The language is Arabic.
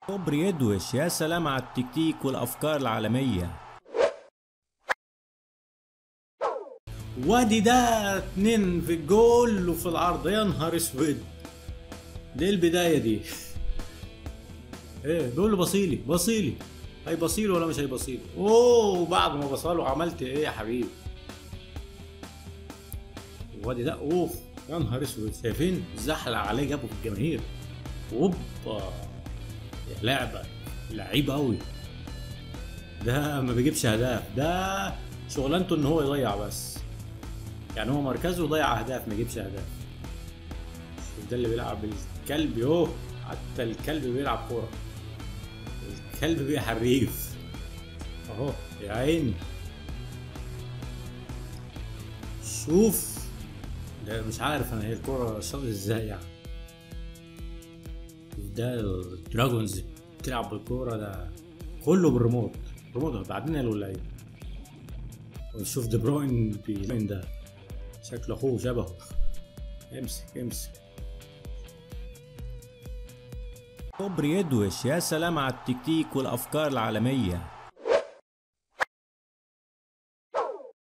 كوبري يدوش، يا سلام على التكتيك والافكار العالميه. وادي ده 2 في الجول وفي العرض، يا نهار اسود. دي البدايه دي. ايه بيقول له بصيلي بصيلي، هيبصيله ولا مش هيبصيله؟ اوه بعد ما بصاله عملت ايه يا حبيبي؟ وادي ده اوف، يا نهار اسود. شايفين الزحلق عليه جابه في الجماهير. اوبا يا لعبه، لعيب قوي. ده ما بيجيبش اهداف، ده شغلانته ان هو يضيع بس. يعني هو مركزه يضيع اهداف ما يجيبش اهداف. شوف ده اللي بيلعب الكلب يوه، حتى الكلب بيلعب كوره. الكلب بيه حريف اهو يا عيني. شوف ده مش عارف انا هي الكوره شاط ازاي يعني. ده الدراجونز بتلعب بالكوره، ده كله بالريموت. ريموت بعدين الولاية. ونشوف دي بروين بيلين ده، شكله اخوه شبهه. امسك امسك. كوبري يدوش، يا سلام على التكتيك والافكار العالميه.